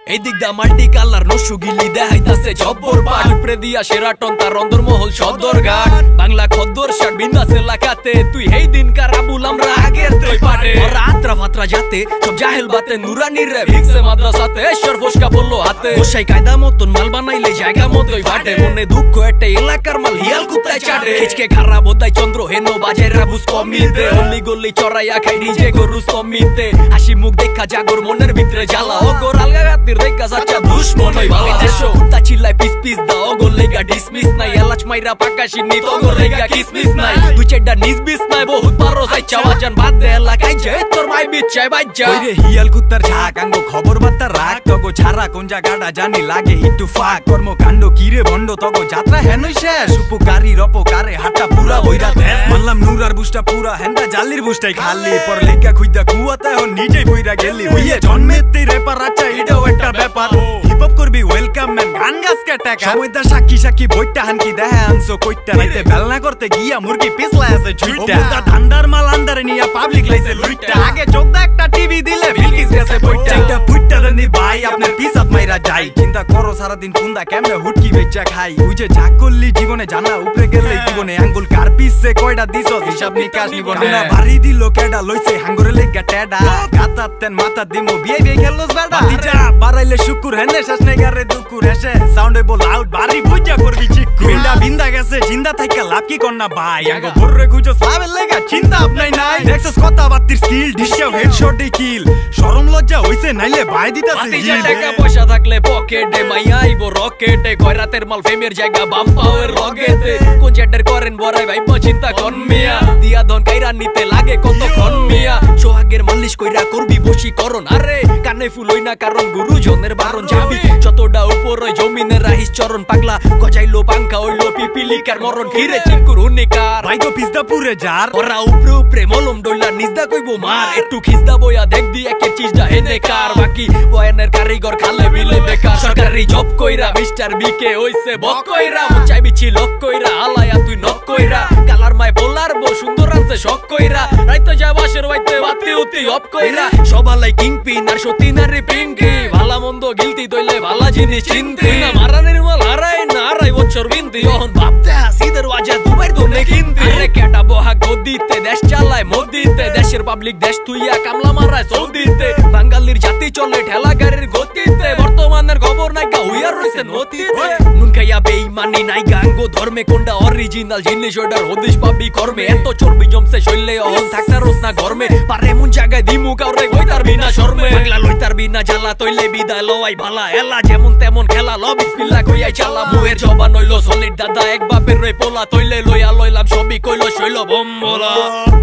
এদিক দা multi colour নসুগিল্লি দেখাইতাছে জব্বর পাট উপরে দিয়া সেরাটন তার অন্দরমহল সদরঘাট বাংলা খদ্দর শার্ট বিন্দাস এলাকাতে তুই এই দিনকার আবুল আমরা আগের তুই পাটে রাত্রা ফাত্রা যাতে সব জাহেল বাতে নুরানির রে ভিক্সে মাদ্রাসাতে এশ্বর ফসকা বললো হাতে গোসাই কায়দা মতন মাল বানাইলে জায়গা মতোই ফাটে মনে দুঃখ একটা এলাকার মাল হিয়াল কুত্তায় চাটে খিচকে খারাপ বোধায় চন্দ্র হেন বাজাইরা বুঝ কমিতে অল্লি গল্লি চড়াইয়া খাই নিজে গরুস কমিতে হাসি মুখ দেখা জাগর মনের ভিতরে জ্বালা অগর আলগা গাতির দেখা যাচ্ছা দুশ্মন ওই ভালো দেশো কুত্তা চিল্লায় পিস পিস দাও অগর লেগা ডিসমিস নাই এলাচ মাইরা পাকাশি নি তগর লেগা কিসমিস নাই দুই চারটা নিসবিস নাই বহুত পারো যাই চাওয়া জান বাদ দে এলাকায় যে তোর মাই বিচ্ছাই বাজ্জা ওই রে হিয়াল কুত্তার ঝাক আঙ্গো খবর বার্তা রাখ তগো ছাড়া কোন জায়গাটা জানি লাগে একটু ফাঁক কর্মকাণ্ড কিরে ভণ্ড তগো যাত্রা হেনই শেষ উপকারীর অপকারে হাটটা পুরা বইরা দেশ মানলাম নুরার বুসটা পুরা হেন্দা জালির বুসটাই খালি পর লেখা খুইদা কুয়াতে এখন নিজেই বইরা গেলি হইয়ে জন্মেতেই রেপার আচ্ছা এটাও একটা ব্যাপার হিপহপ করবি ওয়েলকাম ম্যান গান গাছকে টাকা সময়দা সাক্ষী সাক্ষী বইটা হানকি দেহে আনছো কইটা রাইতে বেলনা করতে গিয়া মুরগি পিছলা আছে ঝুইটা ঠান্ডার মাল আন্দারে নিয়া পাবলিক লাইছে লুইটা আগে চোখদা একটা টিভি দিলে বিলকিস গেছে বইটা এটা পুইটা দেনি ভাই আপনার পিসাত মাইরা যাই চিন্তা করো সারা দিন কুন্দা কেমনে হুটকি বেচা খাই ওই যে যা করলি জীবনে জানা উপরে গেলে জীবনে আঙ্গুল কার পিছে কয়টা দিছস হিসাব নিকাশ নিবনে না ভারী দিল কেডা লইছে হাঙ্গরে লেগা টেডা গাতাতেন মাথা দিমু বিয়ে বিয়ে খেললস বেডা দিজা বারাইলে শুকুর হেনে শেষ নাই গারে দুকুর এসে সাউন্ড বল লাউড ভারী বুঝা করবি চিকু বিন্দা বিন্দা গেছে জিন্দা থাইকা লাভ কি করনা ভাই আঙ্গো বড়রে গুজো সাবেল লেগা চিন্তা আপনাই নাই দেখছস কথা বাতির স্কিল ডিশাও হেডশট দি কিল শরম লজ্জা হইছে নাইলে ভাই দিতাছে জিল টাকা পয়সা থাকলে পকেটে মাইয়া আইবো রকেটে কয়রাতের মাল ফেমের জায়গা বাম পাওয়ার রগেতে কোন জেডের করেন বড়াই ভাই চিন্তা কোন মিয়া দিয়া ধন কাইরা নিতে লাগে কত কোন মিয়া সোহাগের মালিশ কইরা করবি বশীকরণ আরে কানে ফুল হই না কারণ গুরুজনের বারণ যাবি যতটা উপর ওই জমিনের রাহিস চরণ পাগলা গজাইলো পাঙ্খা হইলো পিপিলিকার মরণ ঘিরে চিঙ্কুর হুনিকার ভাইগো পিছদা পুরে যার ওরা উপরে উপরে মলম ডইলা নিজদা কইবো মার একটু খিজদা বইয়া দেখবি একের চিজটা হেনে কার বাকি বয়ানের কারিগর খালে বিলে বেকার সরকারি জব কইরা মিস্টার বিকে হইছে বক কইরা চাইবি ছি লক কইরা আলায়া তুই নক কইরা কালার মাই বলার বো সুন্দর আনছে শক কইরা রাইতো যায় বাসের বাইতে বাতি উতি অফ কইরা সবালাই কিংপিন আর সতীনারে পিঙ্কি ভালা মন্দ গিলতি তইলে ভালা জিনিস চিনতি না মারানের মাল হারাই বছর বিনতি ওহন ভাবতে হাসিদের ওয়াজা দুবাই দোনে কিনতি আরে কেটা বহা গদিতে দেশ চালায় মোদিতে দেশের পাবলিক দেশ তুইয়া কামলা মারায় সৌদিতে বাঙালির জাতি চলে ঠেলা গাড়ির গতিতে বর্তমানের খবর নাইকা হুইয়ার রইছে নতিতে নুন খাইয়া বেঈমানি নাই গাঙ্গো ধর্মে কোনটা অরিজিনাল জিনিস ওটার হদিস পাবি কর্মে এত চর্বি জমছে শৈলে অহন থাকতা রোজ না গরমে পারে এমন জায়গায় দিমু কাউরে কইতার বিনা শর্মে বাংলা লইতার বিনা জ্বালা তৈলে বিদায় লওয়াই ভালা এলা যেমন তেমন খেলা ল বিসমিল্লাহ কইয়াই চালা মুয়ের জবান হইলো সলিড দাদা এক বাপের রই পোলা তৈলে লইয়া লইলাম সবই কইলো শৈল বম্বলা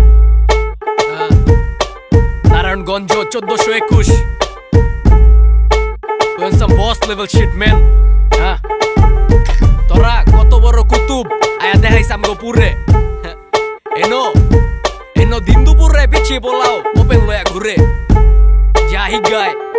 Narayanganj 1421 doing some boss level shit man তোরা কত বড় কুতুব আয়া দেখাইছ আমগো পুরে এনো দিন দুপুরে পিছিয়ে বলাও ওপেন লয়া ঘুরে যা হি গায়